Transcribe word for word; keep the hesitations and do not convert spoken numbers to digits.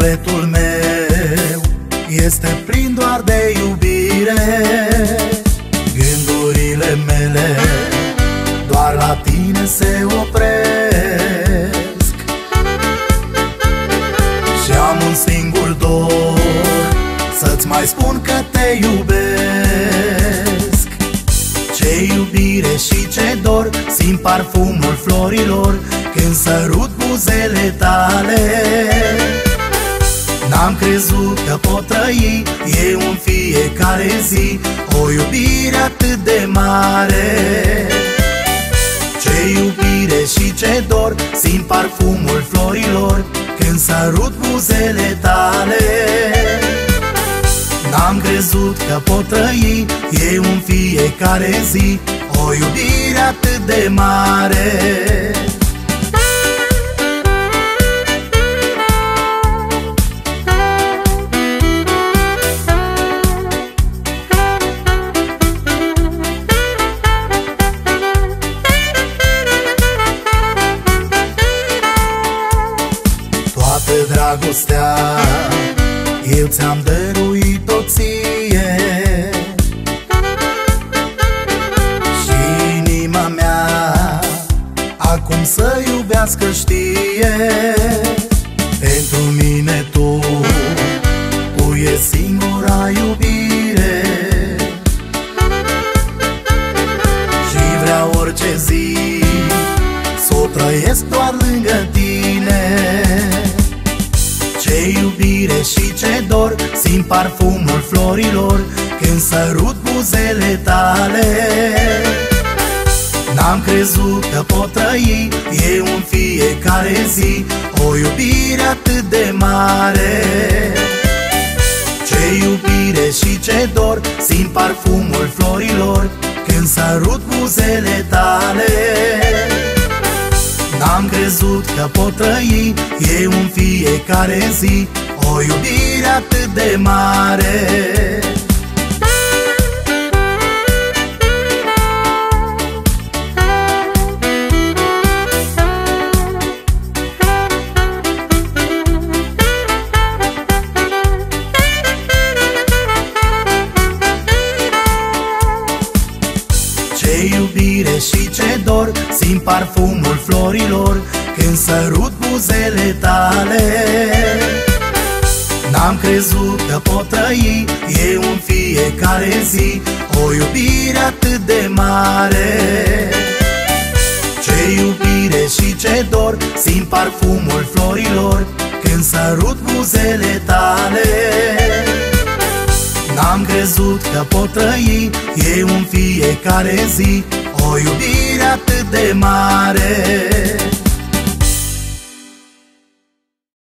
Sufletul meu este plin doar de iubire, gândurile mele doar la tine se opresc. Și am un singur dor, să-ți mai spun că te iubesc. Ce iubire și ce dor, simt parfumul florilor când sărut buzele tale. N-am crezut că pot trăi eu în fiecare zi o iubire atât de mare. Ce iubire și ce dor, simt parfumul florilor când sărut buzele tale. N-am crezut că pot trăi eu în fiecare zi o iubire atât de mare. Toată dragostea eu ți-am dăruit-o ție, și inima mea acum să iubească știe. Pentru mine tu, tu e singura iubire, și vreau orice zi s-o trăiesc doar lângă tine. Ce iubire și ce dor, simt parfumul florilor când sărut buzele tale. N-am crezut că pot trăi eu în fiecare zi o iubire atât de mare. Ce iubire și ce dor, simt parfumul florilor când sărut buzele tale. N-am crezut că pot trăi eu în fiecare zi o iubire atât de mare. Ce iubire și ce dor, simt parfumul florilor când sărut buzele tale. N-am crezut că pot trăi eu în fiecare zi o iubire atât de mare. Ce iubire și ce dor, simt parfumul florilor când sărut buzele tale. N-am crezut că pot trăi eu în fiecare zi o iubire atât de mare.